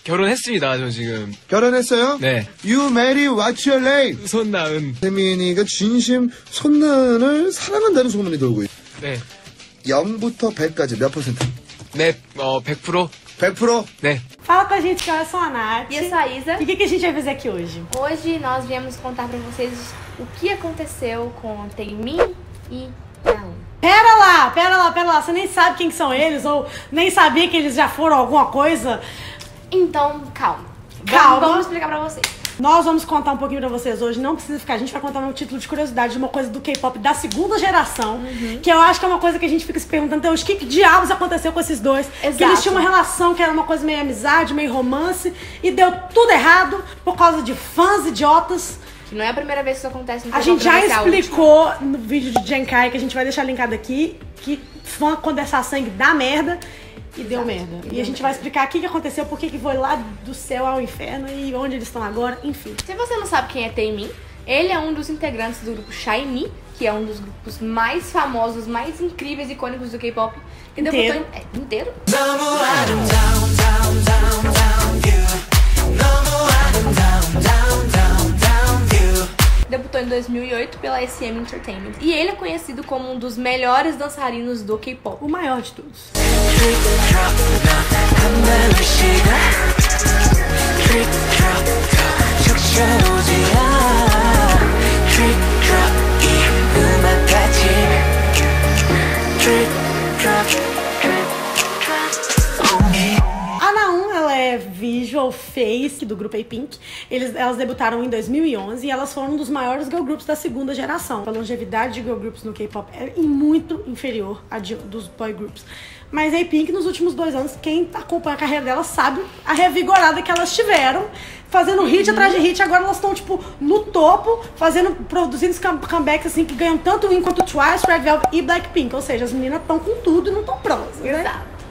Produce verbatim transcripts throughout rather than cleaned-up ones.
결혼했습니다, 저 지금. 결혼했어요? 네. You marry what's your name? 손나은. 태민이가 진심 손나은을 사랑한다는 소문이 돌고 있어요. 네. 영부터 백까지 몇 퍼센트? 네, 어, 백 퍼센트. 백 퍼센트? 네. Fala com a gente que eu sou a Nath. E eu sou a Isa. E o que, que a gente vai fazer aqui hoje? Hoje nós viemos contar pra vocês o que aconteceu com Taemin e Naum. Pera lá, pera lá, pera lá. Você nem sabe quem são eles ou nem sabia que eles já foram alguma coisa? Então, calma. Calma. Vamos explicar pra vocês. Nós vamos contar um pouquinho pra vocês hoje, não precisa ficar, a gente vai contar um título de curiosidade de uma coisa do K-pop da segunda geração, uhum. que eu acho que é uma coisa que a gente fica se perguntando até hoje, o que, que diabos aconteceu com esses dois? Exato. Que eles tinham uma relação que era uma coisa meio amizade, meio romance, e deu tudo errado por causa de fãs idiotas. Que não é a primeira vez que isso acontece no A gente já explicou no vídeo de Jenkai, que a gente vai deixar linkado aqui, que fã condensar sangue dá merda. E deu Exato. merda. E, e deu a gente merda. vai explicar o que, que aconteceu, por que foi lá do céu ao inferno e onde eles estão agora, enfim. Se você não sabe quem é Taemin, ele é um dos integrantes do grupo SHINee, que é um dos grupos mais famosos, mais incríveis e icônicos do K-pop. Que Inteiro. debutou em... É, inteiro? Debutou em dois mil e oito pela S M Entertainment. E ele é conhecido como um dos melhores dançarinos do K-pop. O maior de todos. A Naum, ela é visual face do grupo A-Pink. Eles, elas debutaram em dois mil e onze e elas foram um dos maiores girl groups da segunda geração. A longevidade de girl groups no K-pop é muito inferior à de, dos boy groups. Mas a A-Pink, nos últimos dois anos, quem acompanha a carreira delas sabe a revigorada que elas tiveram, fazendo hit uhum. atrás de hit. Agora elas estão, tipo, no topo, fazendo, produzindo comebacks, assim, que ganham tanto Win quanto Twice, Red Velvet e Blackpink. Ou seja, as meninas estão com tudo e não estão prontas, né? Exato.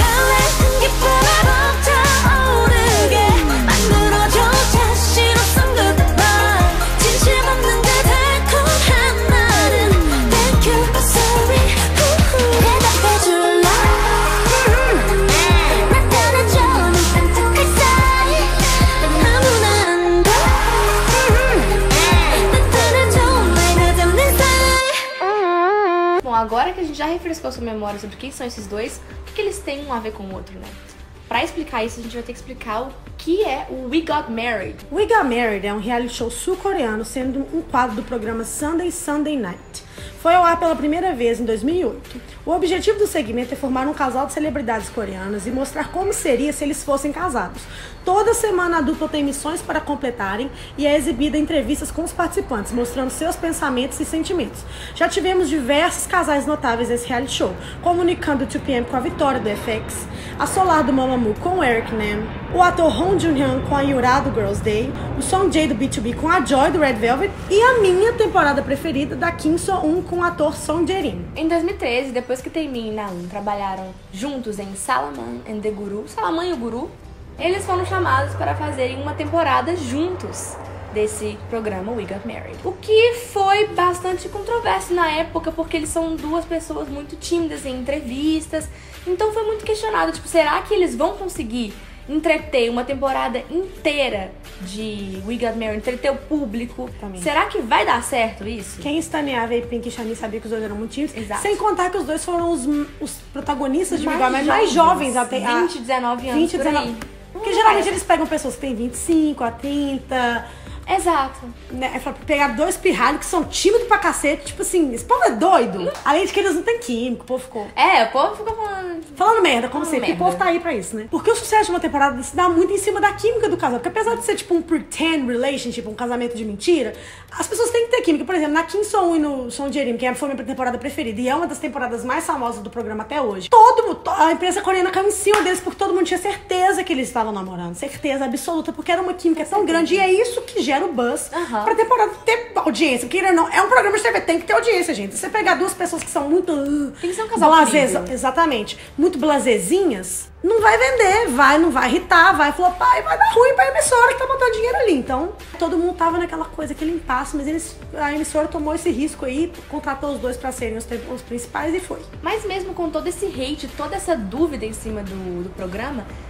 Bom, agora que a gente já refrescou sua memória sobre quem são esses dois, o que, que eles têm um a ver com o outro, né? Pra explicar isso, a gente vai ter que explicar o que é o We Got Married. We Got Married é um reality show sul-coreano, sendo um quadro do programa Sunday Sunday Night. Foi ao ar pela primeira vez em dois mil e oito. O objetivo do segmento é formar um casal de celebridades coreanas e mostrar como seria se eles fossem casados. Toda semana a dupla tem missões para completarem e é exibida entrevistas com os participantes, mostrando seus pensamentos e sentimentos. Já tivemos diversos casais notáveis nesse reality show, como o Nikkan do dois P M com a Vitória do F X, a Solar do Mamamoo com o Eric Nam, o ator Hong Jun-hyun com a Yura do Girls' Day, o Song Jae do B dois B com a Joy do Red Velvet e a minha temporada preferida da Kim So-eun com o ator Song Jae-rin. Em dois mil e treze, depois que Taemin e Naum trabalharam juntos em Salaman and the Guru, Salaman e o Guru, eles foram chamados para fazerem uma temporada juntos desse programa We Got Married. O que foi bastante controverso na época, porque eles são duas pessoas muito tímidas em entrevistas, então foi muito questionado, tipo, será que eles vão conseguir entreter uma temporada inteira de We Got Married, entreter o público? Também. Será que vai dar certo isso? Quem estaneava a Pink e Shani sabia que os dois eram muito tímidos. Exato. Sem contar que os dois foram os, os protagonistas de We Mais Got Married mais jovens até a vinte, dezenove anos vinte, por dezenove. aí. Porque geralmente eles pegam pessoas que têm vinte e cinco a trinta. Exato. Né? É pra pegar dois pirralhos que são tímidos pra cacete. Tipo assim, esse povo é doido. Além de que eles não têm química, o povo ficou... É, o povo ficou falando... Falando merda, como Falando sempre. merda. O povo tá aí pra isso, né? Porque o sucesso de uma temporada se dá muito em cima da química do casal. Porque apesar de ser tipo um pretend relationship, um casamento de mentira, as pessoas têm que ter química. Por exemplo, na Kim So-eun e no Song Jae-rim, que foi a minha temporada preferida e é uma das temporadas mais famosas do programa até hoje, todo mundo, a imprensa coreana caiu em cima deles porque todo mundo tinha certeza que eles estavam namorando. Certeza absoluta, porque era uma química tão grande e é isso que gera o buzz. Uhum. Pra temporada ter audiência. Queira ou não, é um programa de T V, tem que ter audiência, gente. Se você pegar duas pessoas que são muito... Uh, tem que ser um casal blasez, incrível. Exatamente. Muito blazezinhas, não vai vender, vai, não vai irritar, vai flopar e vai dar ruim pra emissora que tá botando dinheiro ali. Então, todo mundo tava naquela coisa, aquele impasse, mas eles, a emissora tomou esse risco aí, contratou os dois pra serem os, os principais e foi. Mas mesmo com todo esse hate, toda essa dúvida em cima do, do programa,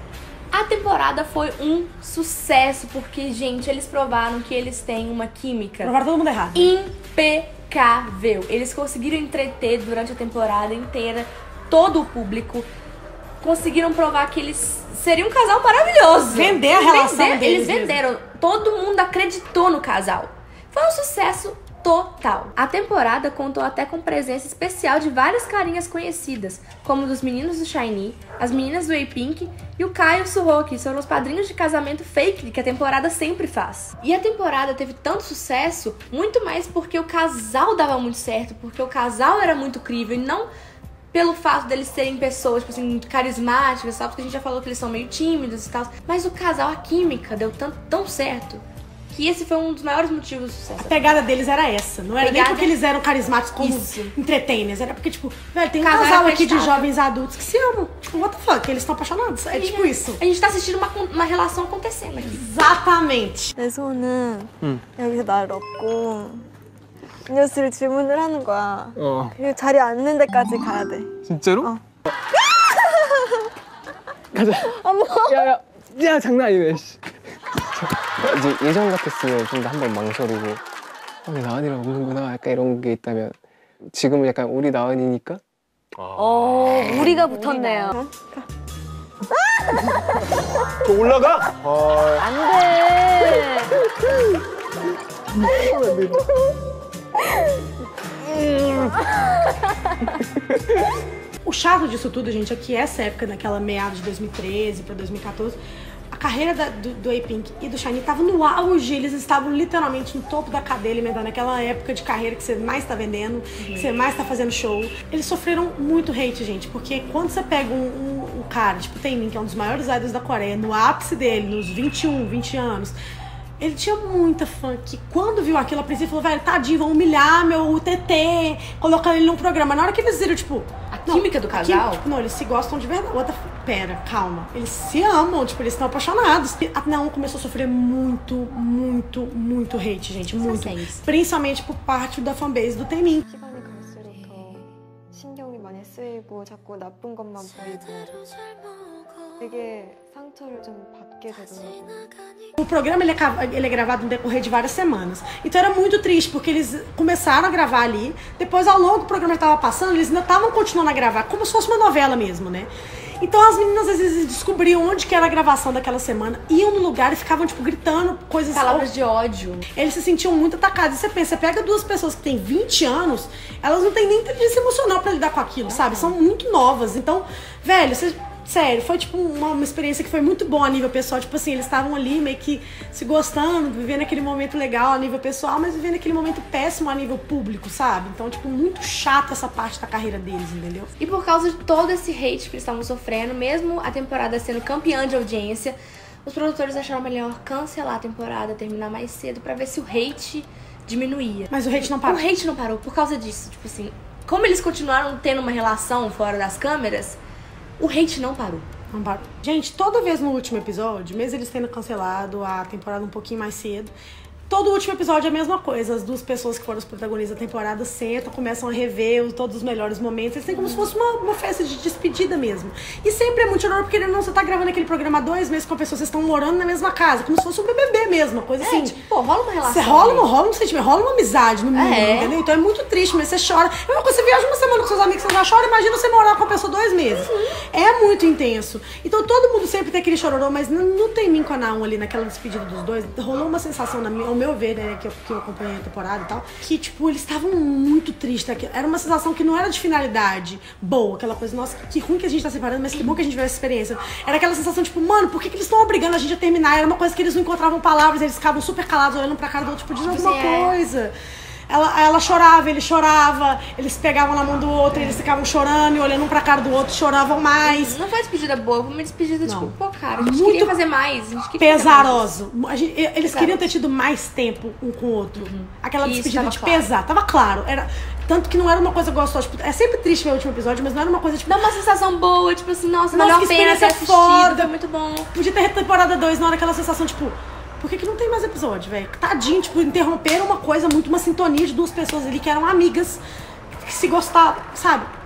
A temporada foi um sucesso, porque, gente, eles provaram que eles têm uma química Provaram todo mundo errado. impecável. Eles conseguiram entreter durante a temporada inteira todo o público. Conseguiram provar que eles seriam um casal maravilhoso. Vender a relação Vender, deles Eles venderam. Mesmo. Todo mundo acreditou no casal. Foi um sucesso total. A temporada contou até com presença especial de várias carinhas conhecidas, como dos meninos do SHINee, as meninas do A-Pink e o Kai e o Suho, que foram os padrinhos de casamento fake que a temporada sempre faz. E a temporada teve tanto sucesso, muito mais porque o casal dava muito certo, porque o casal era muito crível e não pelo fato deles serem pessoas, tipo assim, muito carismáticas, sabe? Porque a gente já falou que eles são meio tímidos e tal. Mas o casal, a química, deu tanto, tão certo que esse foi um dos maiores motivos do sucesso. A pegada deles era essa. Não era Pegada... nem porque eles eram carismáticos como Isso. entertainers. Era porque, tipo, velho, tem um Casal casal aqui de acreditável. jovens adultos que se amam. Tipo, what the fuck? Eles estão apaixonados. É tipo isso. A gente tá assistindo uma, uma relação acontecendo aqui. Exatamente. 내 손은 여기서 나를 업고 음료수를 주문을 하는 거야. 어. 그리고 자리에 앉는 데까지 가야 돼. 진짜로? 어. 가자. 어머. 야야, 야 장난 아니네. 씨. 이제 예전 같았으면 좀 더 한번 망설이고, 어, 왜 나은이랑 없는구나, 약간 이런 게 있다면 지금은 약간 우리 나은이니까. 어, 우리가 붙었네요. 또 올라가? 안 돼. O chato disso tudo, gente, é que essa época, naquela meados de dois mil e treze pra dois mil e quatorze, a carreira da, do, do A-Pink e do SHINee tava no auge, eles estavam literalmente no topo da cadeia alimentar, naquela época de carreira que você mais tá vendendo, uhum. que você mais tá fazendo show. Eles sofreram muito hate, gente, porque quando você pega um, um, um cara, tipo o Taemin, que é um dos maiores idols da Coreia, no ápice dele, nos vinte e um, vinte anos, ele tinha muita fã que quando viu aquilo, a princípio falou, velho, tadinho, vão humilhar meu T T, colocando ele num programa. Na hora que eles viram, tipo... A química do casal? Química, tipo, não, eles se gostam de verdade. Outra, pera, calma. Eles se amam, tipo, eles estão apaixonados. A Naon começou a sofrer muito, muito, muito hate, gente, muito. Principalmente por parte da fanbase do Taemin. 시간이 갈수록 더 신경이 많이 쓰이고 자꾸 나쁜 것만 보이고 되게 상처를 좀 받게 되더라고요. O programa ele é, ele é gravado no decorrer de várias semanas. Então era muito triste, porque eles começaram a gravar ali, depois ao longo do programa que estava passando, eles ainda estavam continuando a gravar, como se fosse uma novela mesmo, né? Então as meninas às vezes descobriam onde que era a gravação daquela semana, iam no lugar e ficavam, tipo, gritando coisas... Palavras de ódio. Eles se sentiam muito atacados. E você pensa, você pega duas pessoas que têm vinte anos, elas não têm nem inteligência emocional pra lidar com aquilo, sabe? São muito novas. Então, velho, você... Sério, foi tipo uma, uma experiência que foi muito boa a nível pessoal. Tipo assim, eles estavam ali meio que se gostando, vivendo aquele momento legal a nível pessoal, mas vivendo aquele momento péssimo a nível público, sabe? Então, tipo, muito chato essa parte da carreira deles, entendeu? E por causa de todo esse hate que eles estavam sofrendo, mesmo a temporada sendo campeã de audiência, os produtores acharam melhor cancelar a temporada, terminar mais cedo, pra ver se o hate diminuía. Mas o hate não parou. O hate não parou por causa disso. Tipo assim, como eles continuaram tendo uma relação fora das câmeras, o hate não parou. Não parou. Gente, toda vez no último episódio, mesmo eles tendo cancelado a temporada um pouquinho mais cedo, todo último episódio é a mesma coisa. As duas pessoas que foram os protagonistas da temporada sentam, começam a rever todos os melhores momentos. Eles têm como se fosse uma, uma festa de despedida mesmo. E sempre é muito chorando, porque não, você tá gravando aquele programa há dois meses com a pessoa, vocês estão morando na mesma casa, como se fosse um B B B mesmo, uma coisa É, assim. tipo, pô, rola uma relação. Você rola, aí. não rola um sentimento, rola uma amizade no mínimo, É. entendeu? Então é muito triste, mas você chora. É uma coisa, você viaja uma semana com seus amigos, você já chora, imagina você morar com a pessoa dois meses. Uhum. É muito intenso. Então todo mundo sempre tem aquele chororô, mas não, não tem mim com a Naon ali naquela despedida dos dois. Rolou uma sensação, na minha, ao meu ver, né, que eu, que eu acompanhei a temporada e tal, que, tipo, eles estavam muito tristes. Era uma sensação que não era de finalidade boa, aquela coisa, nossa, que ruim que a gente tá separando, mas que bom que a gente viu essa experiência. Era aquela sensação, tipo, mano, por que, que eles estão obrigando a gente a terminar? Era uma coisa que eles não encontravam palavras, eles ficavam super calados, olhando pra cara do outro, tipo, diz alguma assim, é. coisa. Ela, ela chorava, ele chorava, eles pegavam na mão do outro, eles ficavam chorando e olhando um pra cara do outro, choravam mais. Não foi despedida boa, foi uma despedida, Não. tipo, pô, cara, a gente Muito queria fazer mais. A gente queria fazer mais. Pesaroso. A gente- eles Pesaroso. queriam ter tido mais tempo um com o outro. Aquela Isso despedida tava de claro. pesar. Tava claro. Era, tanto que não era uma coisa gostosa. Tipo, é sempre triste ver o último episódio, mas não era uma coisa tipo. Dá uma sensação boa, tipo assim, nossa, Nossa, valeu que a pena ter experiência assistido, foda. foi muito bom. Podia ter temporada dois, não era aquela sensação, tipo, por que, que não tem mais episódio, velho? Tadinho, tipo, interromperam uma coisa muito, uma sintonia de duas pessoas ali que eram amigas, que se gostavam, sabe?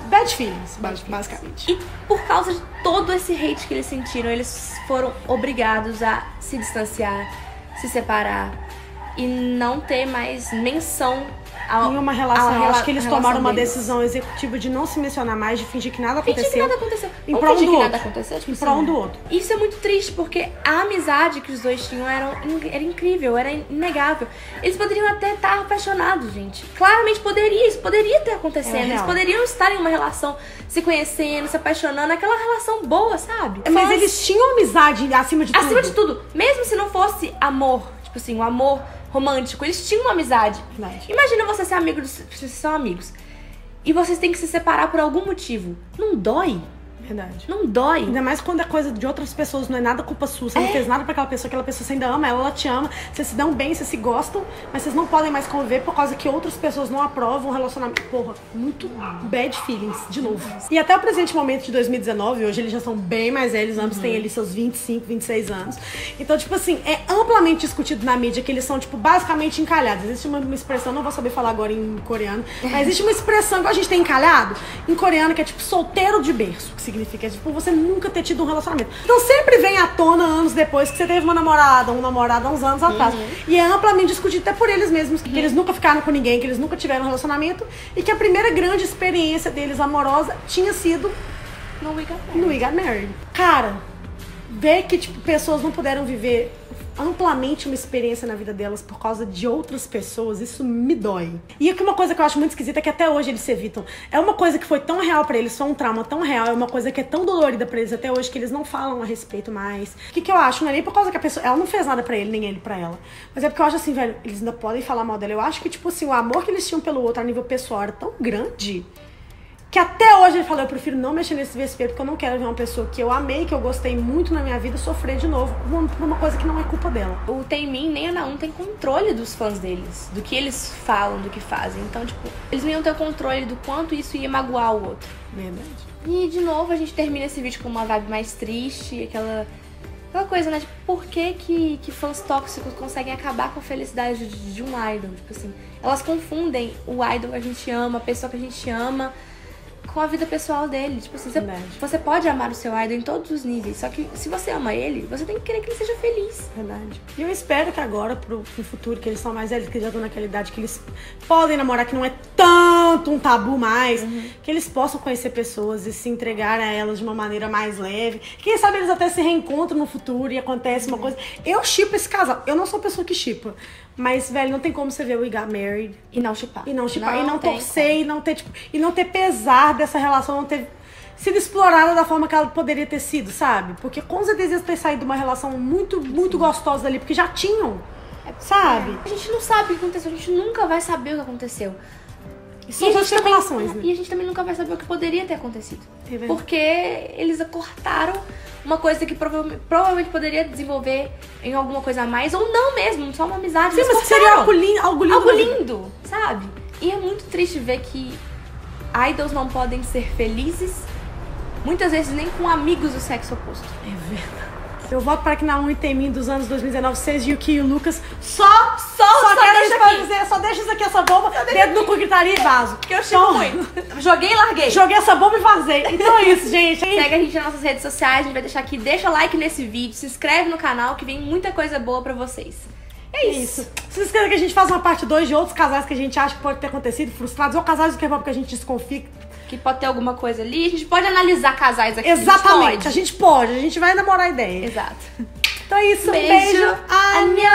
bad feelings, basicamente. E por causa de todo esse hate que eles sentiram, eles foram obrigados a se distanciar, se separar e não ter mais menção a, em uma relação. a Eu rela- acho que eles a relação tomaram uma deles. decisão executiva de não se mencionar mais, de fingir que nada aconteceu. Fingir que nada aconteceu. Em Vamos prol um fingir do que outro. nada aconteceu, tipo Em assim, prol um do outro. Isso é muito triste, porque a amizade que os dois tinham era, era incrível, era inegável. Eles poderiam até estar apaixonados, gente. Claramente poderia, isso poderia ter acontecendo. É Eles real. poderiam estar em uma relação, se conhecendo, se apaixonando, aquela relação boa, sabe? Mas Fãs- eles tinham amizade acima de tudo. acima de tudo, mesmo se não fosse amor, tipo assim, um amor romântico, eles tinham uma amizade. Verdade. Imagina você ser amigo, dos, vocês são amigos, e vocês têm que se separar por algum motivo. Não dói? Verdade. Não dói? Ainda mais quando é coisa de outras pessoas, não é nada culpa sua. Você não fez nada pra aquela pessoa, aquela pessoa você ainda ama, ela, ela te ama, vocês se dão bem, vocês se gostam, mas vocês não podem mais conviver por causa que outras pessoas não aprovam o relacionamento. Porra, muito bad feelings, de novo. E até o presente momento de dois mil e dezenove, hoje eles já são bem mais velhos, ambos têm ali seus vinte e cinco, vinte e seis anos. Então, tipo assim, é amplamente discutido na mídia que eles são, tipo, basicamente encalhados. Existe uma, uma expressão, não vou saber falar agora em coreano, mas existe uma expressão igual a gente tem encalhado, em coreano, que é tipo solteiro de berço, que significa, tipo, você nunca ter tido um relacionamento. Então sempre vem à tona anos depois que você teve uma namorada, um namorado há uns anos atrás. E é amplamente discutido até por eles mesmos, que eles nunca ficaram com ninguém, que eles nunca tiveram um relacionamento e que a primeira grande experiência deles amorosa tinha sido No We Got Married. no We Got Married. Cara, ver que tipo, pessoas não puderam viver amplamente uma experiência na vida delas por causa de outras pessoas, isso me dói. E uma coisa que eu acho muito esquisita é que até hoje eles se evitam. É uma coisa que foi tão real pra eles, foi um trauma tão real, é uma coisa que é tão dolorida pra eles até hoje que eles não falam a respeito mais. O que que eu acho? Não é nem por causa que a pessoa, ela não fez nada pra ele, nem ele pra ela. Mas é porque eu acho assim, velho, eles ainda podem falar mal dela. Eu acho que, tipo assim, o amor que eles tinham pelo outro a nível pessoal era tão grande que até hoje ele fala, eu prefiro não mexer nesse vespeiro porque eu não quero ver uma pessoa que eu amei, que eu gostei muito na minha vida, sofrer de novo por uma coisa que não é culpa dela. O Taemin nem a Naum tem controle dos fãs deles, do que eles falam, do que fazem. Então, tipo, eles não iam ter controle do quanto isso ia magoar o outro. Verdade. E, de novo, a gente termina esse vídeo com uma vibe mais triste, aquela, aquela coisa, né? Tipo, por que, que que fãs tóxicos conseguem acabar com a felicidade de, de um idol? Tipo assim, elas confundem o idol que a gente ama, a pessoa que a gente ama, com a vida pessoal dele. Tipo assim, você, Verdade. você pode amar o seu idol em todos os níveis, só que se você ama ele, você tem que querer que ele seja feliz. Verdade. E eu espero que agora, pro, pro futuro, que eles são mais velhos, que já estão naquela idade, que eles podem namorar, que não é tanto um tabu mais, que eles possam conhecer pessoas e se entregar a elas de uma maneira mais leve. Quem sabe eles até se reencontram no futuro e acontece uma coisa. Eu shippo esse casal. Eu não sou pessoa que shippa. Mas, velho, não tem como você ver o We Got Married E não chipar. e não chipar, Não e não tem torcer, e não ter, tipo, e não ter pesar dessa relação, não ter sido explorada da forma que ela poderia ter sido, sabe? Porque com certeza ter saído de uma relação muito, muito gostosa dali, porque já tinham, sabe? A gente não sabe o que aconteceu, a gente nunca vai saber o que aconteceu. São E a só gente também- especulações, né? E a gente também nunca vai saber o que poderia ter acontecido. É verdade. Porque eles cortaram uma coisa que provavelmente, provavelmente poderia desenvolver em alguma coisa a mais, ou não mesmo, só uma amizade. Sim, eles mas que seria cortaram. algo lindo, algo lindo. Algo na vida. lindo, sabe? E é muito triste ver que idols não podem ser felizes, muitas vezes nem com amigos do sexo oposto. É verdade. Eu voto para que na um e Taemin dos anos dois mil e dezenove seja Yuki e o Lucas. Só, Só, só quero deixa isso pra aqui. dizer, só deixa isso aqui, essa bomba, dedo no cu, gritaria e vaso. Que eu chipo Então, muito. Joguei e larguei. Joguei essa bomba e vazei. Então é isso, gente. Segue a gente nas nossas redes sociais, a gente vai deixar aqui, deixa o like nesse vídeo, se inscreve no canal que vem muita coisa boa pra vocês. É isso. Isso. Se inscreva que a gente faz uma parte dois de outros casais que a gente acha que pode ter acontecido, frustrados, ou casais do K-pop que a gente desconfia. Que pode ter alguma coisa ali, a gente pode analisar casais aqui. Exatamente. A A gente gente pode, a gente vai namorar a ideia. pode. Exato. Então é isso, um Beijo. beijo. Anhão!